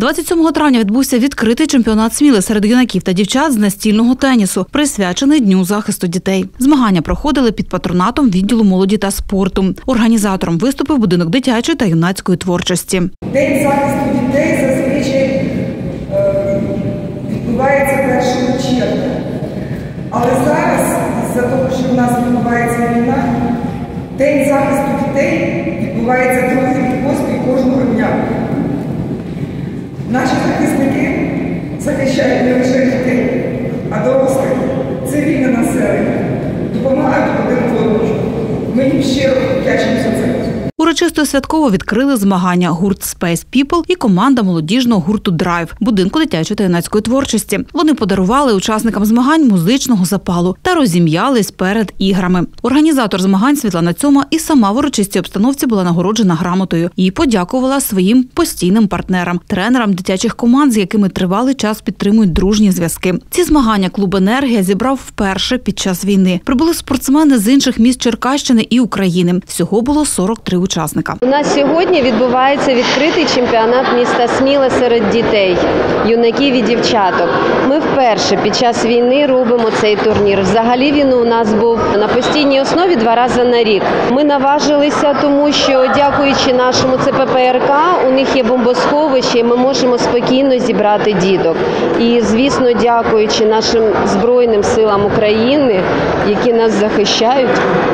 27 травня відбувся відкритий чемпіонат Сміли серед юнаків та дівчат з настільного тенісу, присвячений Дню захисту дітей. Змагання проходили під патронатом відділу молоді та спорту. Організатором виступив будинок дитячої та юнацької творчості. День захисту дітей зазвичай відбувається 1 червня. Але зараз, із-за того, що в нас відбувається війна, День захисту дітей відбувається другий рік поспіль кожного дня. Наші захисники захищають не лише дітей, а дорослих, цивільне населення, допомагають один одному. Ми їм щиро вдячні за це. Урочисто святково відкрили змагання гурт Space People і команда молодіжного гурту Драйв будинку дитячої та юнацької творчості. Вони подарували учасникам змагань музичного запалу та розім'ялись перед іграми. Організатор змагань Світлана Цьома і сама в урочистій обстановці була нагороджена грамотою і подякувала своїм постійним партнерам, тренерам дитячих команд, з якими тривалий час підтримують дружні зв'язки. Ці змагання клуб «Енергія» зібрав вперше під час війни. Прибули спортсмени з інших міст Черкащини і України. Всього було 43 учасника. У нас сьогодні відбувається відкритий чемпіонат міста Сміла серед дітей, юнаків і дівчаток. Ми вперше під час війни робимо цей турнір. Взагалі він у нас був на постійній основі 2 рази на рік. Ми наважилися, тому що, дякуючи нашому ЦППРК, у них є бомбосховище і ми можемо спокійно зібрати діток. І, звісно, дякуючи нашим Збройним силам України, які нас захищають,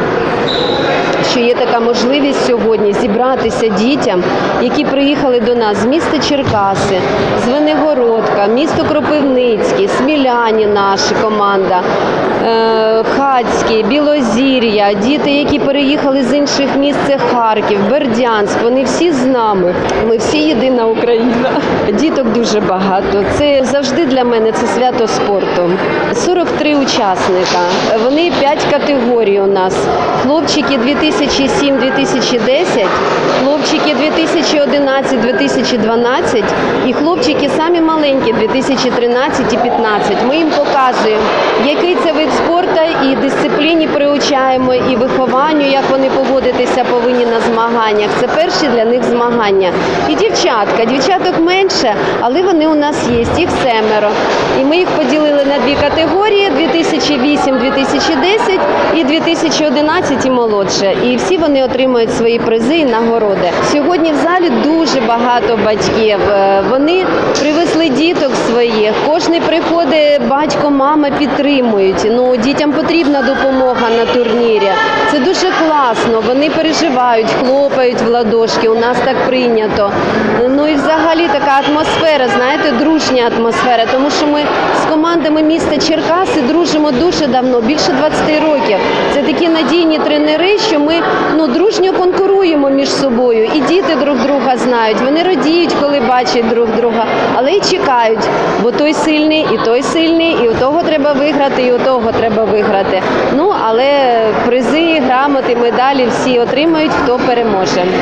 що є така можливість сьогодні зібратися дітям, які приїхали до нас з міста Черкаси, з Венегородка, місто Кропивницький, Сміляні наша команда, Хацькі, Білозір'я, діти, які переїхали з інших міст, це Харків, Бердянськ, вони всі з нами. Ми всі єдина Україна. Діток дуже багато. Це завжди для мене це свято спорту. 43 учасника. Вони 5 категорій у нас. Хлопчики 2007-2010, хлопчики 2011-2012 і хлопчики самі маленькі 2013 і 2015. Ми їм показуємо, який це вид спорту, і дисципліні приучаємо, і вихованню, як вони поводитися повинні на змаганнях. Це перші для них змагання. І дівчатка. Дівчаток менше, але вони у нас є, їх 7. І ми їх поділили на 2 категорії – 2008-2010 і 2011 і молодше. І всі вони отримують свої призи і нагороди. Сьогодні в залі дуже багато батьків. Вони привезли діток своїх. Кожен приходить, батько, мама підтримують. Дітям потрібна допомога на турнірі. Це дуже класно. Вони переживають, хлопають в ладошки. У нас так прийнято. І взагалі така атмосфера, знаєте, дружня атмосфера. Тому що ми з командами міста Черкаси дружимо дуже давно, більше 20 років. Це такі надійні тренери, що ми дружньо конкуруємо між собою. І діти друг друга знають, вони радіють, коли бачать друг друга, але й чекають, бо той сильний, і у того треба виграти, і у того треба виграти. Але призи, грамоти, медалі всі отримають, хто переможе.